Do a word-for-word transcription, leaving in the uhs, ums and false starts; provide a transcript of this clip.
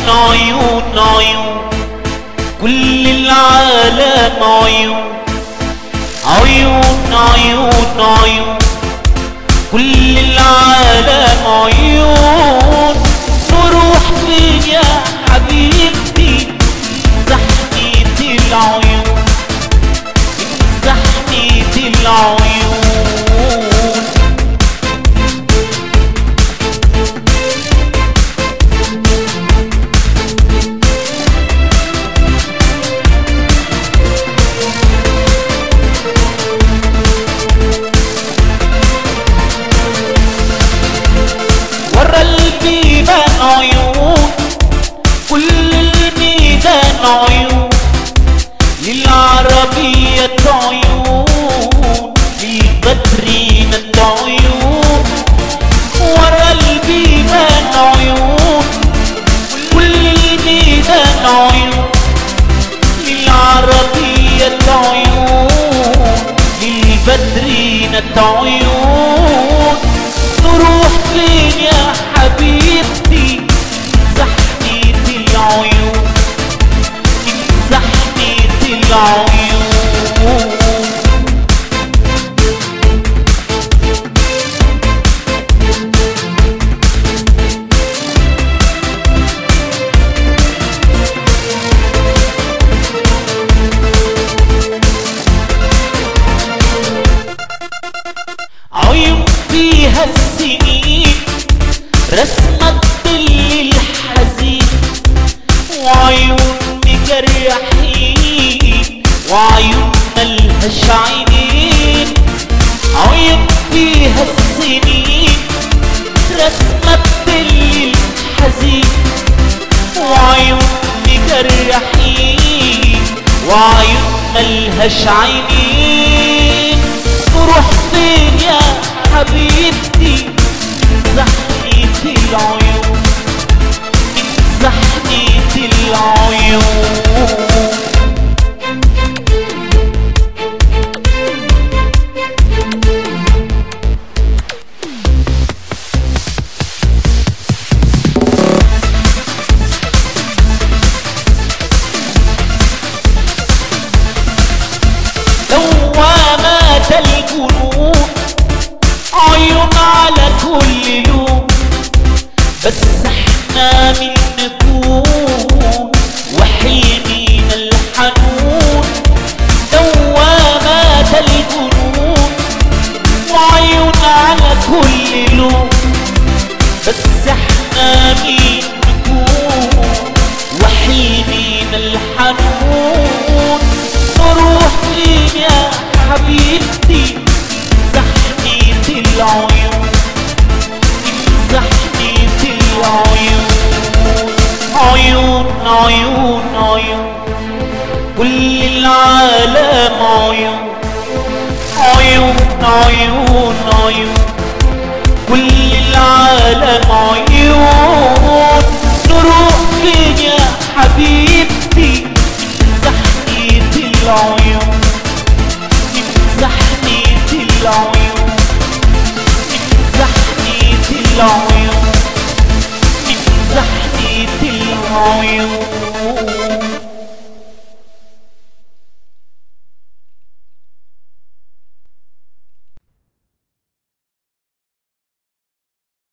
عيون عيون كل العالم عيون عيون عيون عيون كل العالم عيون. نروح فين يا حبيبتي زحمة العيون زحمة العيون. ورا البيبان عيون كل الميدان عيون للعربية عيون للبدرين عيون. ورا البيبان عيون كل الميدان عيون للعربية عيون للبدرين عيون. نروح فين يا حبيبتي زحمة العيون زحمة العيون. عيون فيها السنين رسمة الظل الحزين وعيون مجرحين وعيون ملهاش عينين. عيون فيها السنين رسمة الظل الحزين وعيون مجرحين وعيون ملهاش عينين. نروح فين يا حبيبتي زحمة العيون زحمة العيون. دوامات الجنون عيون على كل لون بس احنا من نكون وحلمنا الحنون. دوامات الجنون وعيون على كل لون بس احنا من نكون وحلمنا الحنون. نروح فين يا حبيبتي زحمة العيون زحمة العيون. عيون عيون عيون كل العالم عيون عيون عيون عيون كل العالم عيون.